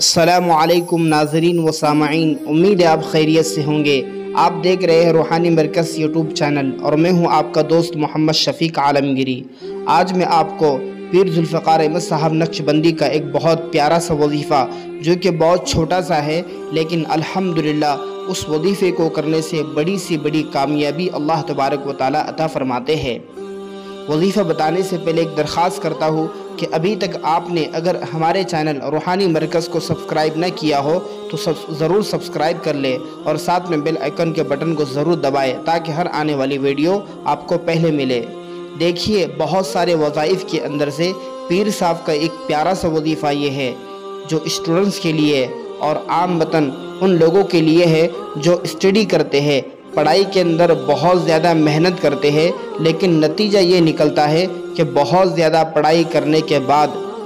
السلام علیکم ناظرین و سامعین، امید ہے آپ خیریت سے ہوں گے۔ آپ دیکھ رہے ہیں روحانی مرکز یوٹیوب چینل اور میں ہوں آپ کا دوست محمد شفیق عالمگیری۔ آج میں آپ کو پیر ذوالفقار احمد صاحب نقشبندی کا ایک بہت پیارا سا وظیفہ جو کہ بہت چھوٹا سا ہے، لیکن الحمدللہ اس وظیفے کو کرنے سے بڑی سی بڑی کامیابی اللہ تبارک و تعالی عطا فرماتے ہیں۔ وظیفہ بتانے سے پہلے ایک درخواست کرتا ہوں کہ ابھی تک آپ نے اگر ہمارے چینل روحانی مرکز کو سبسکرائب نہ کیا ہو تو ضرور سبسکرائب کر لے اور ساتھ میں بیل آئیکن کے بٹن کو ضرور دبائے تاکہ ہر آنے والی ویڈیو آپ کو پہلے ملے۔ دیکھیے، بہت سارے وظائف کے اندر سے پیر صاحب کا ایک پیارا سا وظیفہ یہ ہے جو اسٹوڈنٹس کے لیے اور عام وطن ان لوگوں کے لیے ہے جو اسٹڈی کرتے ہیں، پڑھائی کے اندر بہت زیادہ محنت کرتے ہیں، لیکن نتیجہ یہ نکلتا ہے کہ بہت زیادہ پڑھائی کرنے کے بعد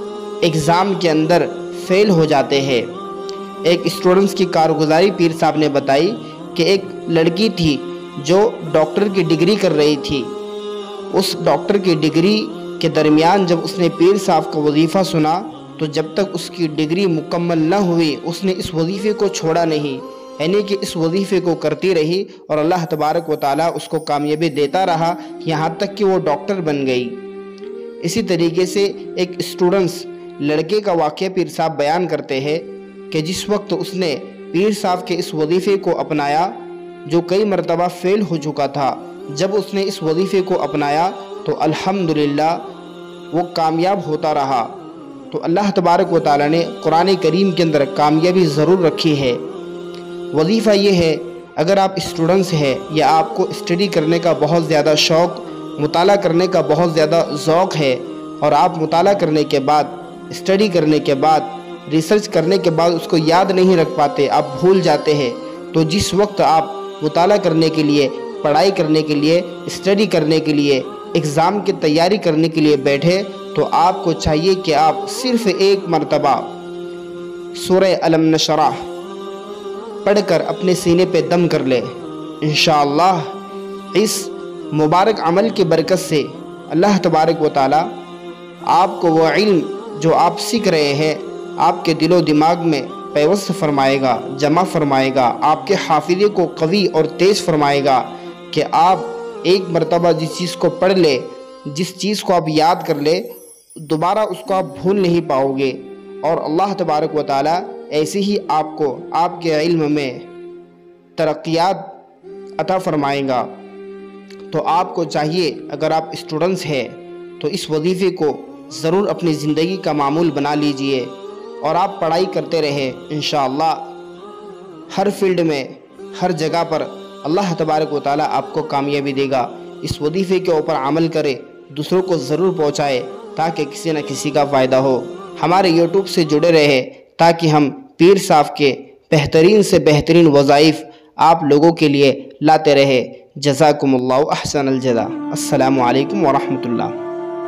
ایگزام کے اندر فیل ہو جاتے ہیں۔ ایک اسٹوڈنٹس کی کارگزاری پیر صاحب نے بتائی کہ ایک لڑکی تھی جو ڈاکٹر کی ڈگری کر رہی تھی۔ اس ڈاکٹر کی ڈگری کے درمیان جب اس نے پیر صاحب کا وظیفہ سنا تو جب تک اس کی ڈگری مکمل نہ ہوئی اس نے اس وظیفے کو چھوڑا نہیں، یعنی کہ اس وظیفے کو کرتی رہی اور اللہ تبارک و تعالیٰ اس کو کامیابی دیتا رہا یہاں تک کہ وہ ڈاکٹر بن گئی۔ اسی طریقے سے ایک اسٹوڈنٹس لڑکے کا واقعہ پیر صاحب بیان کرتے ہیں کہ جس وقت اس نے پیر صاحب کے اس وظیفے کو اپنایا جو کئی مرتبہ فیل ہو چکا تھا، جب اس نے اس وظیفے کو اپنایا تو الحمدللہ وہ کامیاب ہوتا رہا۔ تو اللہ تبارک و تعالیٰ نے قرآن کریم کے اندر کامیابی ضرور رکھی ہے۔ وظیفہ یہ ہے، اگر آپ اسٹوڈنٹس ہیں یا آپ کو اسٹڈی کرنے کا بہت زیادہ شوق، مطالعہ کرنے کا بہت زیادہ ذوق ہے اور آپ مطالعہ کرنے کے بعد، اسٹڈی کرنے کے بعد، ریسرچ کرنے کے بعد اس کو یاد نہیں رکھ پاتے، آپ بھول جاتے ہیں، تو جس وقت آپ مطالعہ کرنے کے لیے، پڑھائی کرنے کے لیے، اسٹڈی کرنے کے لیے، ایگزام کی تیاری کرنے کے لیے بیٹھے تو آپ کو چاہیے کہ آپ صرف ایک مرتبہ سورہ الم نشرح پڑھ کر اپنے سینے پہ دم کر لے۔ انشاءاللہ اس مبارک عمل کی برکت سے اللہ تبارک و تعالی آپ کو وہ علم جو آپ سیکھ رہے ہیں آپ کے دل و دماغ میں پیوست فرمائے گا، جمع فرمائے گا، آپ کے حافظے کو قوی اور تیز فرمائے گا کہ آپ ایک مرتبہ جس چیز کو پڑھ لے، جس چیز کو آپ یاد کر لے، دوبارہ اس کو آپ بھول نہیں پاؤ گے، اور اللہ تبارک و تعالی ایسے ہی آپ کو آپ کے علم میں ترقیات عطا فرمائے گا۔ تو آپ کو چاہیے، اگر آپ اسٹوڈنٹس ہیں تو اس وظیفے کو ضرور اپنی زندگی کا معمول بنا لیجئے اور آپ پڑھائی کرتے رہیں۔ انشاءاللہ ہر فیلڈ میں، ہر جگہ پر اللہ تبارک و تعالیٰ آپ کو کامیابی دے گا۔ اس وظیفے کے اوپر عمل کرے، دوسروں کو ضرور پہنچائے تاکہ کسی نہ کسی کا فائدہ ہو۔ ہمارے یوٹیوب سے جڑے رہے تاکہ ہم پیر صاحب کے بہترین سے بہترین وظائف آپ لوگوں کے لیے لاتے رہے۔ جزاکم اللہ احسن الجزا۔ السلام علیکم ورحمۃ اللہ۔